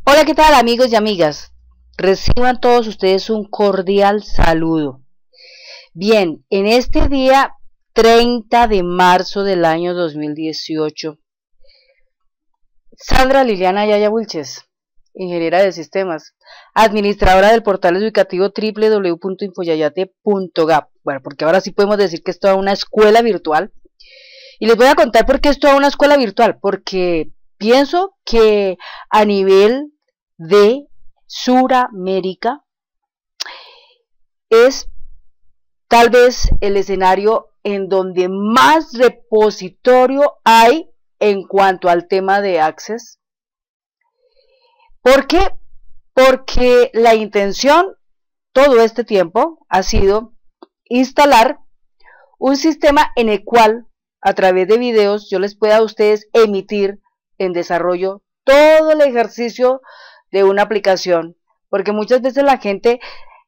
Hola, ¿qué tal amigos y amigas? Reciban todos ustedes un cordial saludo. Bien, en este día 30 de marzo del año 2018, Sandra Liliana Yaya Wilches, ingeniera de sistemas, administradora del portal educativo www.infoyayate.gap. Bueno, porque ahora sí podemos decir que es toda una escuela virtual. Y les voy a contar por qué es toda una escuela virtual, porque pienso que a nivel de Suramérica es tal vez el escenario en donde más repositorio hay en cuanto al tema de Access. ¿Por qué? Porque la intención todo este tiempo ha sido instalar un sistema en el cual a través de videos yo les pueda a ustedes emitir en desarrollo todo el ejercicio de una aplicación, porque muchas veces la gente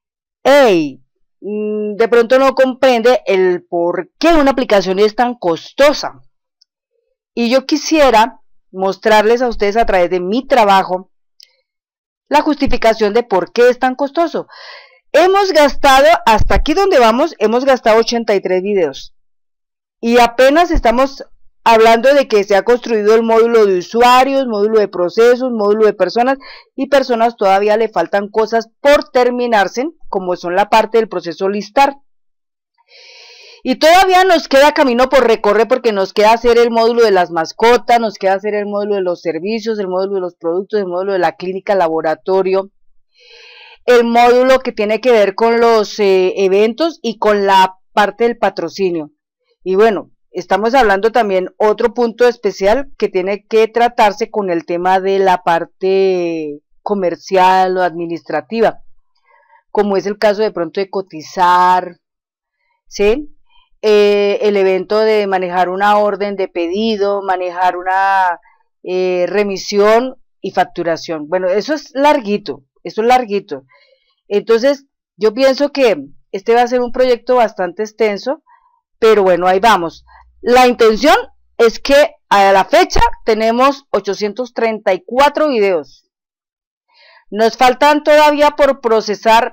de pronto no comprende el por qué una aplicación es tan costosa, y yo quisiera mostrarles a ustedes a través de mi trabajo la justificación de por qué es tan costoso. Hemos gastado, hasta aquí donde vamos, hemos gastado 83 videos, y apenas estamos hablando de que se ha construido el módulo de usuarios, módulo de procesos, módulo de personas, y personas todavía le faltan cosas por terminarse, como son la parte del proceso listar. Y todavía nos queda camino por recorrer, porque nos queda hacer el módulo de las mascotas, nos queda hacer el módulo de los servicios, el módulo de los productos, el módulo de la clínica laboratorio, el módulo que tiene que ver con los eventos y con la parte del patrocinio. Y bueno, estamos hablando también otro punto especial que tiene que tratarse con el tema de la parte comercial o administrativa, como es el caso de pronto de cotizar, ¿sí? El evento de manejar una orden de pedido, manejar una remisión y facturación. Bueno, eso es larguito, eso es larguito. Entonces, yo pienso que este va a ser un proyecto bastante extenso, pero bueno, ahí vamos. La intención es que a la fecha tenemos 834 videos. Nos faltan todavía por procesar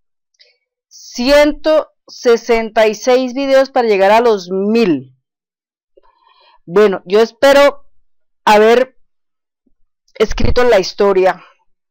166 videos para llegar a los 1000. Bueno, yo espero haber escrito la historia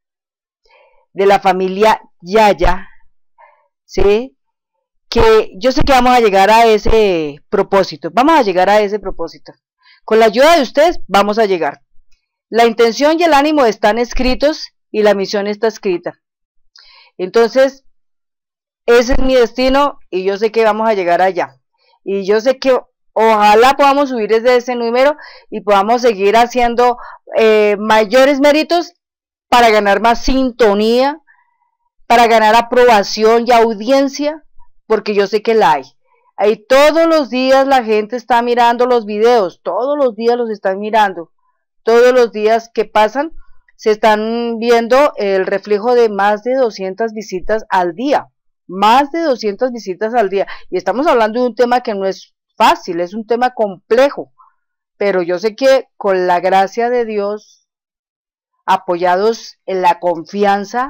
de la familia Yaya, ¿sí? Que yo sé que vamos a llegar a ese propósito, vamos a llegar a ese propósito. Con la ayuda de ustedes vamos a llegar. La intención y el ánimo están escritos y la misión está escrita. Entonces, ese es mi destino y yo sé que vamos a llegar allá. Y yo sé que ojalá podamos subir desde ese número y podamos seguir haciendo mayores méritos para ganar más sintonía, para ganar aprobación y audiencia, porque yo sé que la hay. Ahí todos los días la gente está mirando los videos, todos los días los están mirando, todos los días que pasan se están viendo el reflejo de más de 200 visitas al día, más de 200 visitas al día, y estamos hablando de un tema que no es fácil, es un tema complejo, pero yo sé que con la gracia de Dios, apoyados en la confianza,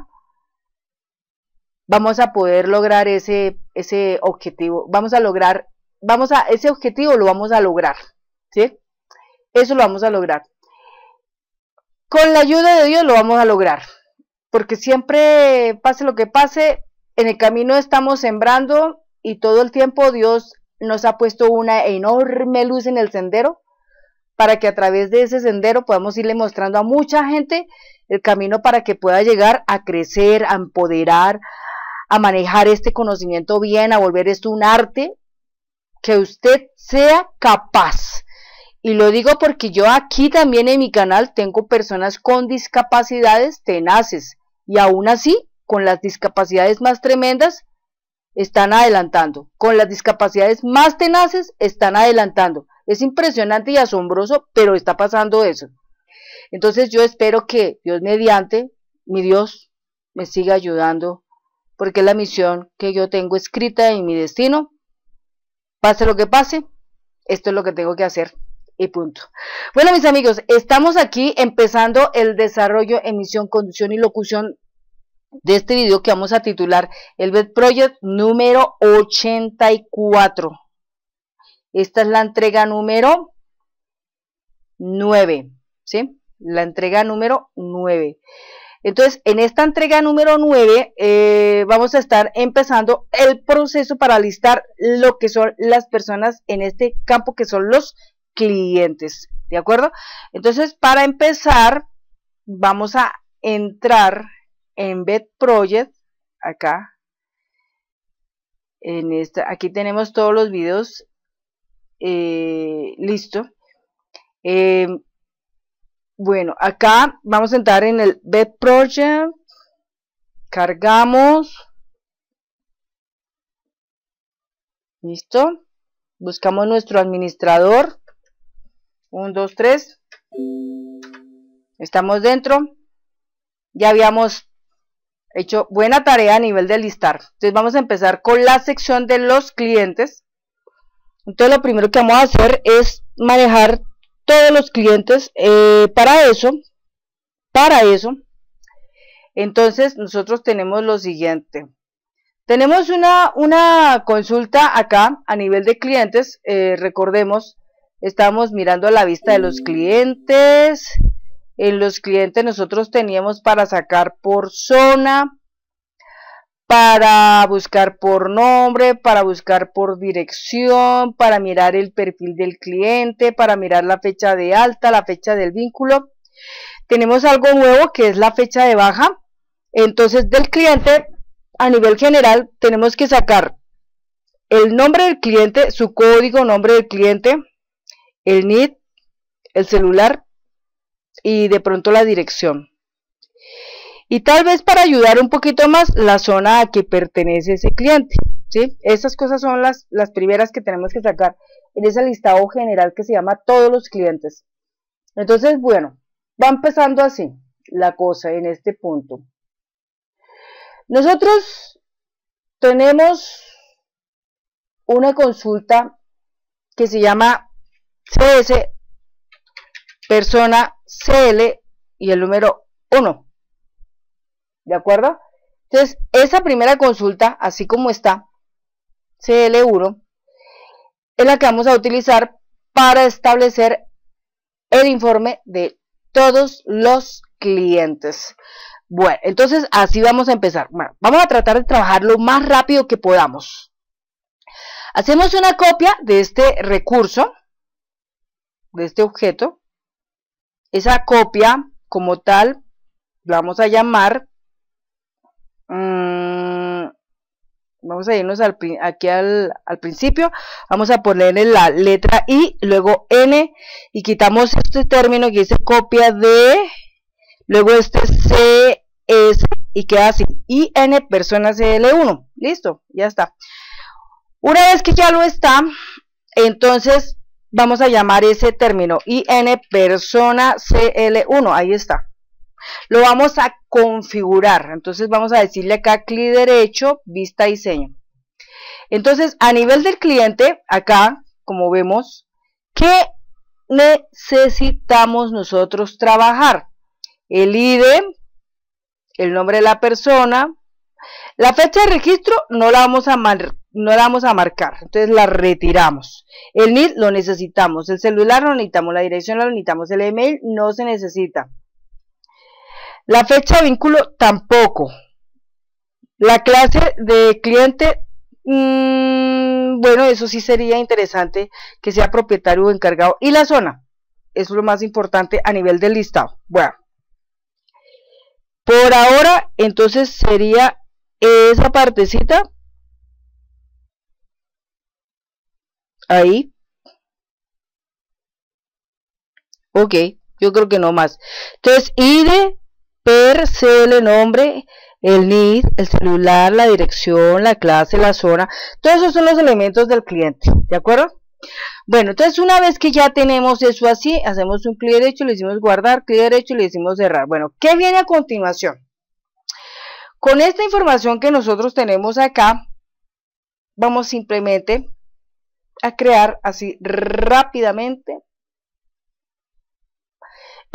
vamos a poder lograr ese objetivo, ese objetivo lo vamos a lograr, ¿sí? Eso lo vamos a lograr. Con la ayuda de Dios lo vamos a lograr, porque siempre, pase lo que pase, en el camino estamos sembrando y todo el tiempo Dios nos ha puesto una enorme luz en el sendero, para que a través de ese sendero podamos irle mostrando a mucha gente el camino para que pueda llegar a crecer, a empoderar, a manejar este conocimiento bien, a volver esto un arte, que usted sea capaz. Y lo digo porque yo aquí también en mi canal tengo personas con discapacidades tenaces, y aún así, con las discapacidades más tremendas, están adelantando. Con las discapacidades más tenaces, están adelantando. Es impresionante y asombroso, pero está pasando eso. Entonces yo espero que Dios mediante, mi Dios, me siga ayudando, porque es la misión que yo tengo escrita en mi destino. Pase lo que pase, esto es lo que tengo que hacer. y punto. Bueno, mis amigos, estamos aquí empezando el desarrollo, emisión, conducción y locución de este video que vamos a titular el BED Project número 84. Esta es la entrega número 9, ¿sí? La entrega número 9. Entonces, en esta entrega número 9 vamos a estar empezando el proceso para listar lo que son las personas en este campo, que son los clientes, ¿de acuerdo? Entonces, para empezar, vamos a entrar en BED Project, acá, en esta, aquí tenemos todos los videos, listo. Bueno, acá vamos a entrar en el BED Project, cargamos, listo, buscamos nuestro administrador, 1, 2, 3, estamos dentro, ya habíamos hecho buena tarea a nivel de listar. Entonces vamos a empezar con la sección de los clientes. Entonces lo primero que vamos a hacer es manejar todos los clientes. Para eso, entonces nosotros tenemos lo siguiente. Tenemos una consulta acá a nivel de clientes. Recordemos, estamos mirando la vista de los clientes. En los clientes nosotros teníamos para sacar por zona, para buscar por nombre, para buscar por dirección, para mirar el perfil del cliente, para mirar la fecha de alta, la fecha del vínculo. Tenemos algo nuevo que es la fecha de baja. Entonces, del cliente, a nivel general, tenemos que sacar el nombre del cliente, su código nombre del cliente, el NID, el celular y de pronto la dirección. Y tal vez para ayudar un poquito más, la zona a que pertenece ese cliente, ¿sí? Estas cosas son las primeras que tenemos que sacar en ese listado general que se llama todos los clientes. Entonces, bueno, va empezando así la cosa en este punto. Nosotros tenemos una consulta que se llama CS persona CL y el número 1. ¿De acuerdo? Entonces, esa primera consulta, así como está, CL1, es la que vamos a utilizar para establecer el informe de todos los clientes. Bueno, entonces así vamos a empezar. Bueno, vamos a tratar de trabajar lo más rápido que podamos. Hacemos una copia de este recurso, de este objeto. Esa copia, como tal, la vamos a llamar, vamos a irnos aquí al principio, vamos a ponerle la letra I, luego N, y quitamos este término que dice copia de, luego este CS, y queda así, IN persona CL1, listo, ya está. Una vez que ya lo está, entonces vamos a llamar ese término IN persona CL1, ahí está. Lo vamos a configurar, entonces vamos a decirle acá clic derecho, vista diseño. Entonces a nivel del cliente, acá como vemos, ¿qué necesitamos nosotros trabajar? El ID, el nombre de la persona, la fecha de registro no la vamos a marcar, entonces la retiramos. El NID lo necesitamos, el celular lo necesitamos, la dirección lo necesitamos, el email no se necesita. La fecha de vínculo tampoco. La clase de cliente, bueno, eso sí sería interesante que sea propietario o encargado. Y la zona, eso es lo más importante a nivel del listado. Bueno, por ahora, entonces sería esa partecita. Ahí. Ok, yo creo que no más. Entonces, ID per CL nombre, el NID, el celular, la dirección, la clase, la zona, todos esos son los elementos del cliente, ¿de acuerdo? Bueno, entonces una vez que ya tenemos eso así, hacemos un clic derecho, le decimos guardar, clic derecho y le decimos cerrar. Bueno, ¿qué viene a continuación? Con esta información que nosotros tenemos acá, vamos simplemente a crear así rápidamente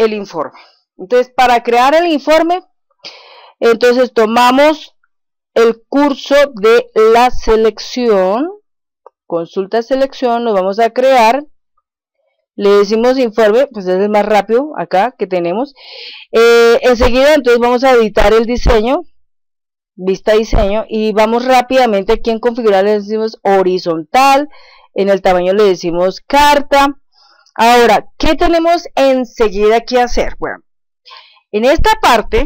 el informe. Entonces, para crear el informe, entonces tomamos el curso de la selección, consulta selección, lo vamos a crear, le decimos informe, pues es el más rápido acá que tenemos. Enseguida entonces vamos a editar el diseño, vista diseño, y vamos rápidamente aquí en configurar, le decimos horizontal, en el tamaño le decimos carta. Ahora, ¿qué tenemos enseguida que hacer? Bueno, en esta parte,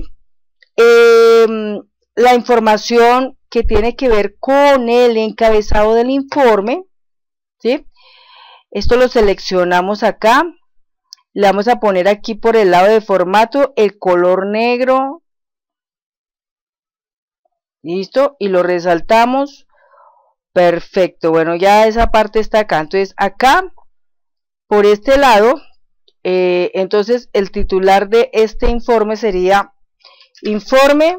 la información que tiene que ver con el encabezado del informe, ¿sí? Esto lo seleccionamos acá, le vamos a poner aquí por el lado de formato el color negro, listo, y lo resaltamos, perfecto. Bueno, ya esa parte está acá. Entonces acá, por este lado, entonces el titular de este informe sería informe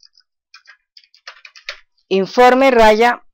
raya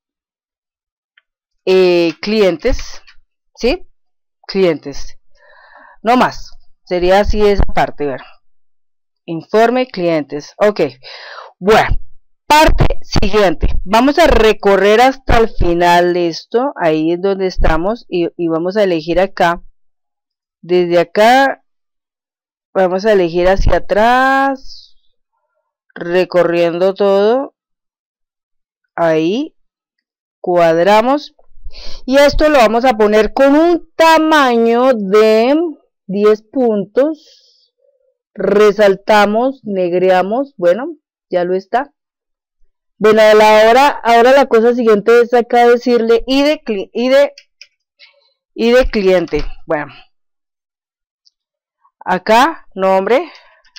clientes, ¿sí? Clientes, no más, sería así esa parte, ver. Informe clientes, ok. Bueno, parte siguiente, vamos a recorrer hasta el final de esto, ahí es donde estamos, y vamos a elegir acá, desde acá, vamos a elegir hacia atrás, recorriendo todo, ahí, cuadramos, y esto lo vamos a poner con un tamaño de 10 puntos, resaltamos, negreamos, bueno, ya lo está. Bueno, ahora la cosa siguiente es acá decirle ID cliente. Bueno, acá nombre,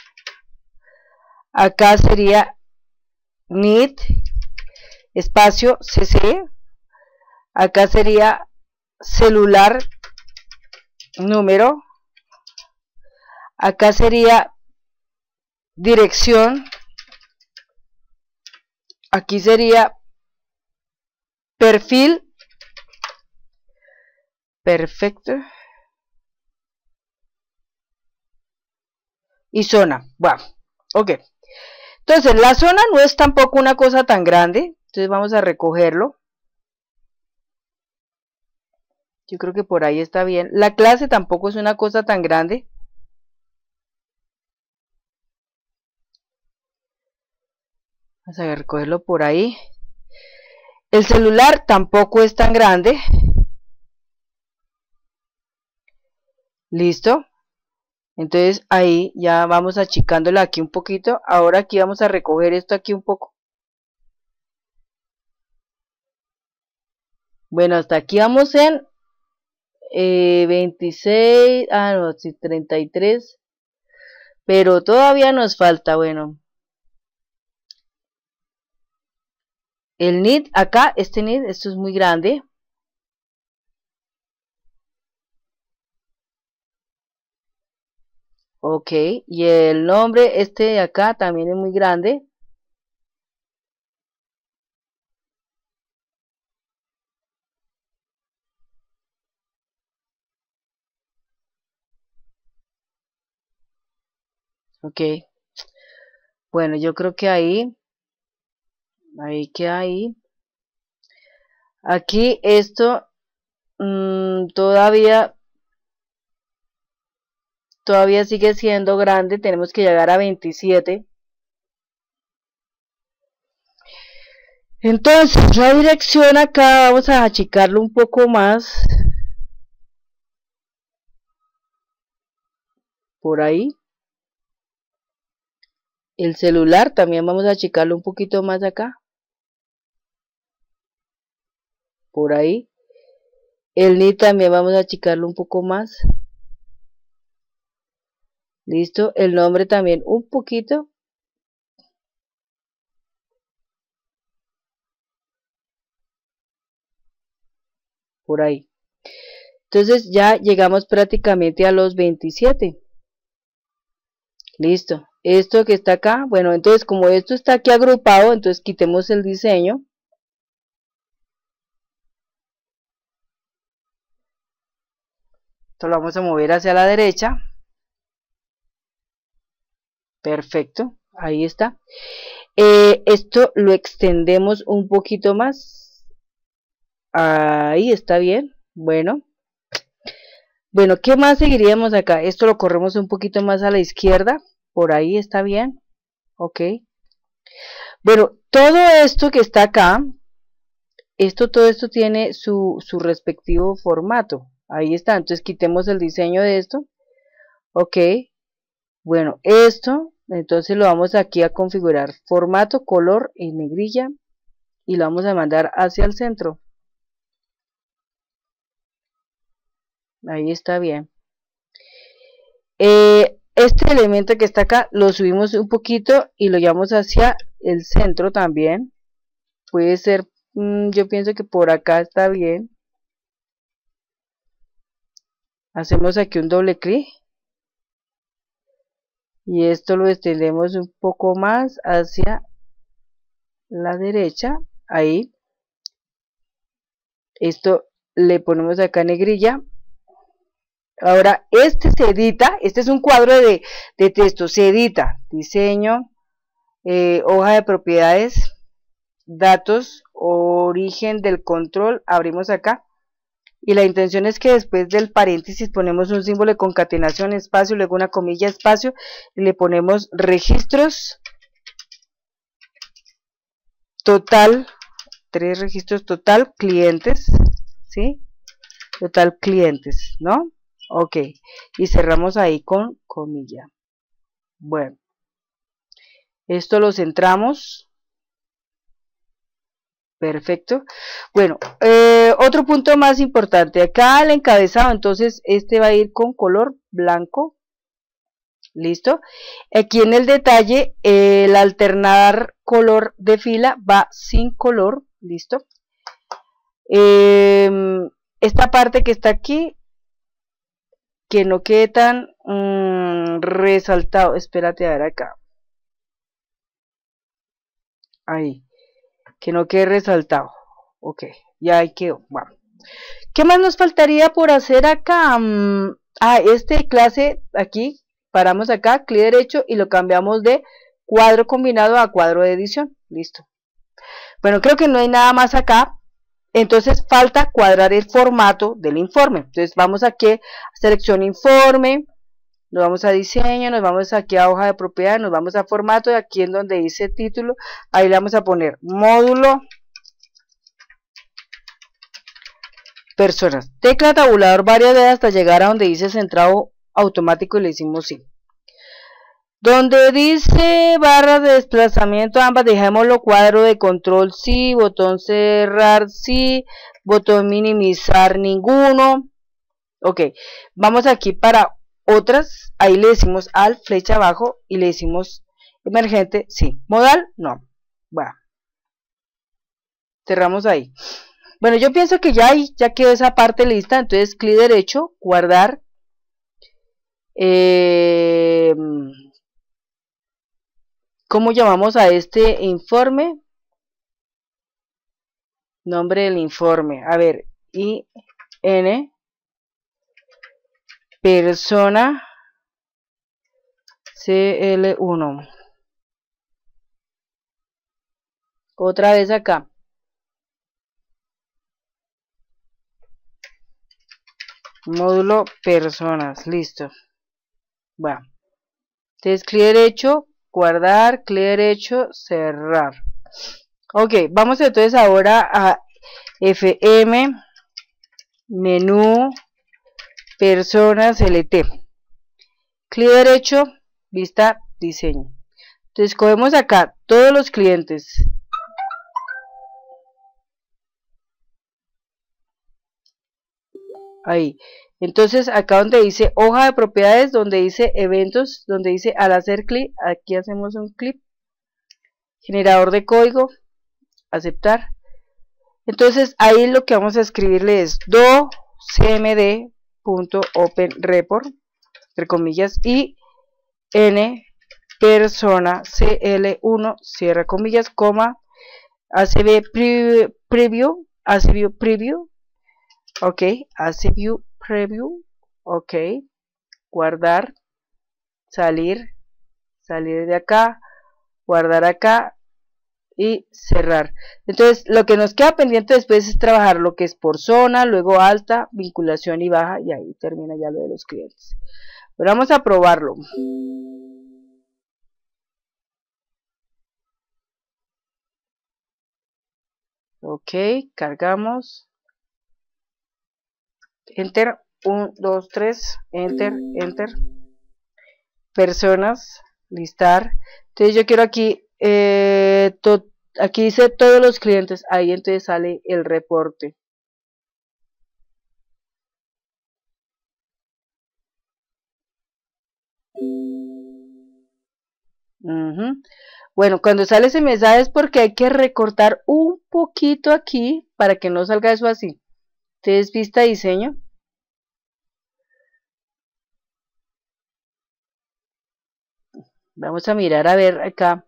acá sería NID espacio CC, acá sería celular número, acá sería dirección, aquí sería perfil, perfecto, y zona. Bueno, ok. Entonces la zona no es tampoco una cosa tan grande, entonces vamos a recogerlo. Yo creo que por ahí está bien. La clase tampoco es una cosa tan grande. Vamos a recogerlo por ahí. El celular tampoco es tan grande. Listo. Entonces ahí ya vamos achicándola aquí un poquito. Ahora aquí vamos a recoger esto aquí un poco. Bueno, hasta aquí vamos en 26, no, sí, 33. Pero todavía nos falta, bueno. El NID acá, este NID, esto es muy grande. Ok, y el nombre, este de acá también es muy grande. Ok, bueno, yo creo que ahí queda ahí. Aquí esto todavía sigue siendo grande, tenemos que llegar a 27. Entonces la dirección acá vamos a achicarlo un poco más, por ahí. El celular también vamos a achicarlo un poquito más acá, por ahí. El NID también vamos a achicarlo un poco más. Listo, el nombre también un poquito. Por ahí. Entonces ya llegamos prácticamente a los 27. Listo. Esto que está acá, bueno, entonces como esto está aquí agrupado, entonces quitemos el diseño. Esto lo vamos a mover hacia la derecha. Perfecto, ahí está. Esto lo extendemos un poquito más. Ahí está bien. Bueno, ¿qué más seguiríamos acá? Esto lo corremos un poquito más a la izquierda. Por ahí está bien. Ok. Bueno, todo esto que está acá, todo esto tiene su respectivo formato. Ahí está. Entonces quitemos el diseño de esto. Ok. Bueno, esto, entonces lo vamos aquí a configurar. Formato, color y negrilla. Y lo vamos a mandar hacia el centro. Ahí está bien. Este elemento que está acá lo subimos un poquito y lo llevamos hacia el centro también. Puede ser, yo pienso que por acá está bien. Hacemos aquí un doble clic. Y esto lo extendemos un poco más hacia la derecha. Ahí. Esto le ponemos acá negrilla. Ahora, este se edita, este es un cuadro de texto, se edita, diseño, hoja de propiedades, datos, origen del control, abrimos acá, y la intención es que después del paréntesis ponemos un símbolo de concatenación, espacio, luego una comilla, espacio, y le ponemos registros, total, 3 registros total, clientes, ¿sí? Total clientes, ¿no? Ok, y cerramos ahí con comilla. Bueno, esto lo centramos. Perfecto. Bueno, otro punto más importante. Acá el encabezado, entonces este va a ir con color blanco. Listo. Aquí en el detalle, el alternar color de fila va sin color. Listo. Esta parte que está aquí, que no quede tan resaltado. Espérate a ver acá. Ahí. Que no quede resaltado. Ok. Ya ahí quedó. Bueno. ¿Qué más nos faltaría por hacer acá? Este clase aquí. Paramos acá. Clic derecho y lo cambiamos de cuadro combinado a cuadro de edición. Listo. Bueno, creo que no hay nada más acá. Entonces falta cuadrar el formato del informe. Entonces vamos aquí a selección informe, nos vamos a diseño, nos vamos aquí a hoja de propiedad, nos vamos a formato y aquí en donde dice título, ahí le vamos a poner módulo, personas, tecla tabulador varias veces hasta llegar a donde dice centrado automático y le decimos sí. Donde dice barra de desplazamiento, ambas dejémoslo cuadro de control sí, botón cerrar sí, botón minimizar ninguno. Ok, vamos aquí para otras, ahí le decimos al flecha abajo y le decimos emergente sí, modal no. Bueno, cerramos ahí. Bueno, yo pienso que ya quedó esa parte lista, entonces clic derecho, guardar. ¿Cómo llamamos a este informe? Nombre del informe. A ver, IN persona CL1. Otra vez acá. Módulo personas. Listo. Bueno. Entonces, clic derecho, guardar, clic derecho, cerrar. Ok, vamos entonces ahora a FM, menú, personas, LT. Clic derecho, vista, diseño. Entonces, cogemos acá todos los clientes. Ahí. Entonces, acá donde dice hoja de propiedades, donde dice eventos, donde dice al hacer clic, aquí hacemos un clic. Generador de código, aceptar. Entonces ahí lo que vamos a escribirle es docmd.openReport, entre comillas, y n persona cl1, cierra comillas, coma, acv preview, ok, acview preview, ok, guardar, salir, salir de acá, guardar acá y cerrar. Entonces lo que nos queda pendiente después es trabajar lo que es por zona, luego alta, vinculación y baja, y ahí termina ya lo de los clientes. Pero vamos a probarlo. Ok, cargamos, enter, 1, 2, 3, enter, enter, personas, listar. Entonces yo quiero aquí, aquí dice todos los clientes, ahí entonces sale el reporte. Bueno, cuando sale ese mensaje es porque hay que recortar un poquito aquí para que no salga eso así. Entonces, vista diseño. Vamos a mirar a ver acá.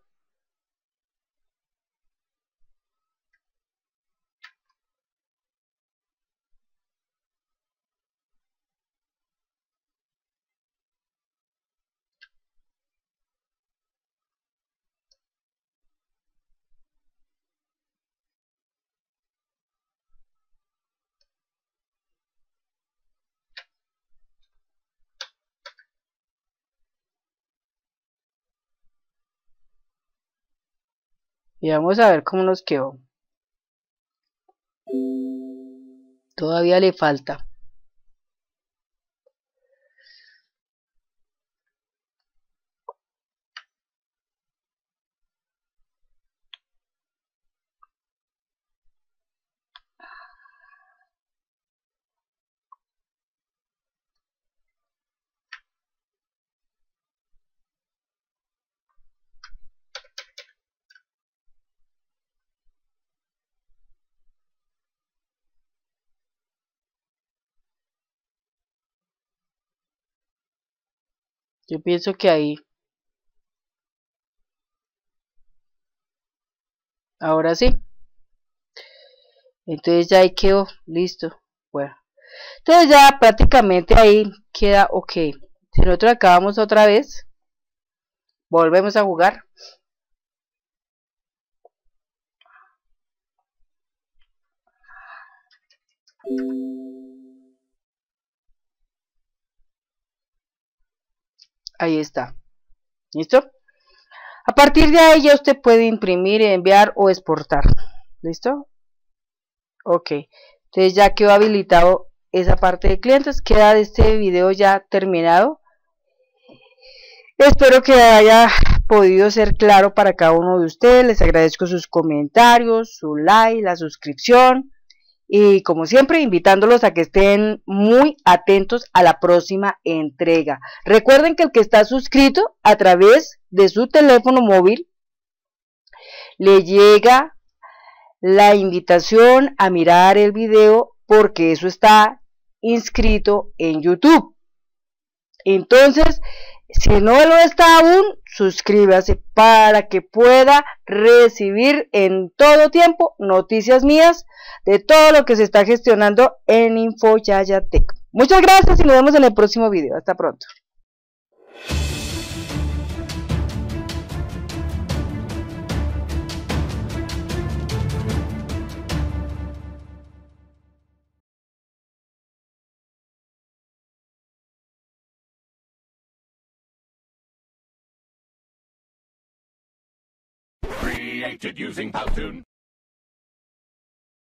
Y vamos a ver cómo nos quedó. Todavía le falta. Yo pienso que ahí. Ahora sí. Entonces ya ahí quedó. Listo. Bueno. Entonces ya prácticamente ahí queda ok. Si nosotros acabamos otra vez, volvemos a jugar. Ahí está. ¿Listo? A partir de ahí ya usted puede imprimir, enviar o exportar. ¿Listo? Ok. Entonces ya quedó habilitado esa parte de clientes. Queda este video ya terminado. Espero que haya podido ser claro para cada uno de ustedes. Les agradezco sus comentarios, su like, la suscripción. Y como siempre, invitándolos a que estén muy atentos a la próxima entrega. Recuerden que el que está suscrito a través de su teléfono móvil le llega la invitación a mirar el video porque eso está inscrito en YouTube. Entonces, si no lo está aún, suscríbase para que pueda recibir en todo tiempo noticias mías de todo lo que se está gestionando en InfoYayaTech. Muchas gracias y nos vemos en el próximo video. Hasta pronto. Created using Powtoon.